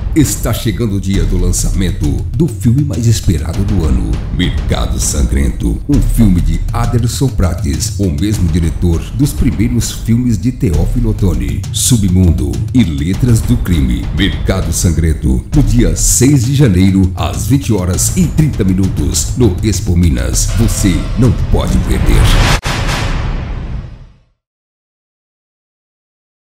Está chegando o dia do lançamento do filme mais esperado do ano, Mercado Sangrento, um filme de Aderson Prates, o mesmo diretor dos primeiros filmes de Teófilo Otoni, Submundo e Letras do Crime. Mercado Sangrento, no dia 6 de janeiro, às 20h30, no Expo Minas. Você não pode perder.